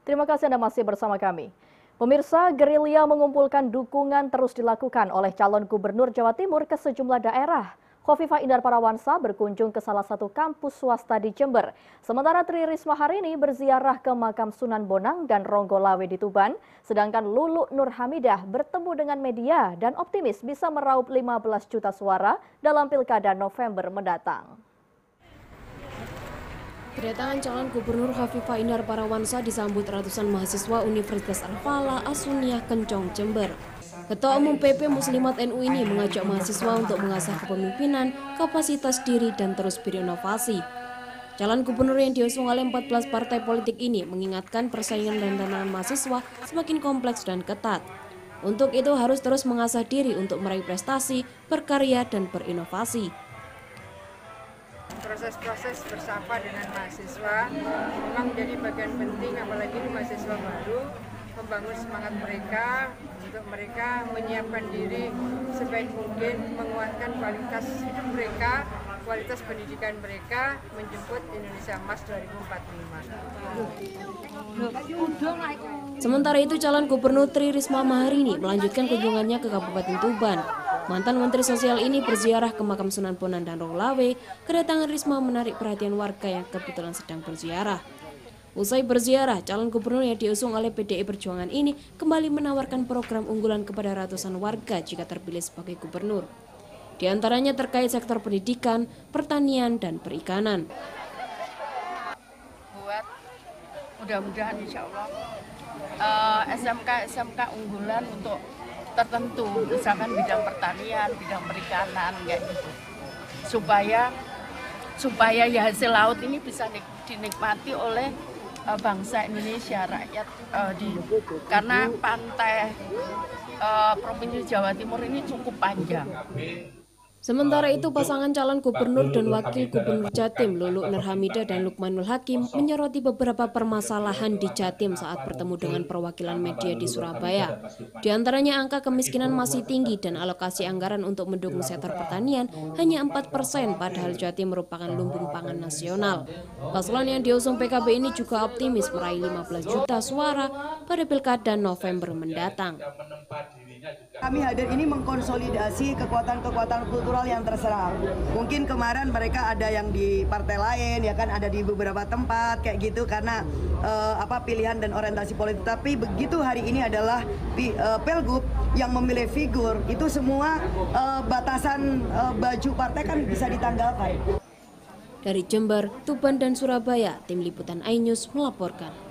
Terima kasih Anda masih bersama kami. Pemirsa, gerilya mengumpulkan dukungan terus dilakukan oleh calon gubernur Jawa Timur ke sejumlah daerah. Khofifah Indar Parawansa berkunjung ke salah satu kampus swasta di Jember. Sementara Tri Risma hari ini berziarah ke makam Sunan Bonang dan Ronggolawe di Tuban. Sedangkan Lulu Nur Hamidah bertemu dengan media dan optimis bisa meraup 15 juta suara dalam pilkada November mendatang. Kedatangan calon gubernur Khofifah Indar Parawansa disambut ratusan mahasiswa Universitas Al-Falah Asuniah Kencong Jember. Ketua Umum PP Muslimat NU ini mengajak mahasiswa untuk mengasah kepemimpinan, kapasitas diri, dan terus berinovasi. Calon gubernur yang diusung oleh 14 partai politik ini mengingatkan persaingan dan tantangan mahasiswa semakin kompleks dan ketat. Untuk itu harus terus mengasah diri untuk meraih prestasi, berkarya, dan berinovasi. Proses-proses bersapa dengan mahasiswa memang menjadi bagian penting, apalagi di mahasiswa baru, membangun semangat mereka untuk mereka menyiapkan diri sebaik mungkin, menguatkan kualitas hidup mereka, kualitas pendidikan mereka, menjemput Indonesia Emas 2045. Sementara itu, calon gubernur Tri Risma hari ini melanjutkan kunjungannya ke Kabupaten Tuban. Mantan Menteri Sosial ini berziarah ke makam Sunan Bonang dan Ronggolawe. Kedatangan Risma menarik perhatian warga yang kebetulan sedang berziarah. Usai berziarah, calon gubernur yang diusung oleh PDI Perjuangan ini kembali menawarkan program unggulan kepada ratusan warga jika terpilih sebagai gubernur. Di antaranya terkait sektor pendidikan, pertanian, dan perikanan. Buat mudah-mudahan insya Allah SMK unggulan untuk tertentu, misalkan bidang pertanian, bidang perikanan, kayak gitu. Supaya ya hasil laut ini bisa dinikmati oleh bangsa Indonesia, rakyat karena pantai Provinsi Jawa Timur ini cukup panjang. Sementara itu, pasangan calon gubernur dan wakil gubernur Jatim, Lulu Nur Hamidah dan Lukmanul Hakim, menyoroti beberapa permasalahan di Jatim saat bertemu dengan perwakilan media di Surabaya. Di antaranya angka kemiskinan masih tinggi dan alokasi anggaran untuk mendukung sektor pertanian hanya 4%, padahal Jatim merupakan lumbung pangan nasional. Paslon yang diusung PKB ini juga optimis meraih 15 juta suara pada pilkada November mendatang. Kami hadir ini mengkonsolidasi kekuatan-kekuatan kultural yang terserang. Mungkin kemarin mereka ada yang di partai lain, ya kan, ada di beberapa tempat kayak gitu karena pilihan dan orientasi politik. Tapi begitu hari ini adalah Pilgub yang memilih figur, itu semua batasan baju partai kan bisa ditanggalkan. Dari Jember, Tuban, dan Surabaya, Tim Liputan iNews melaporkan.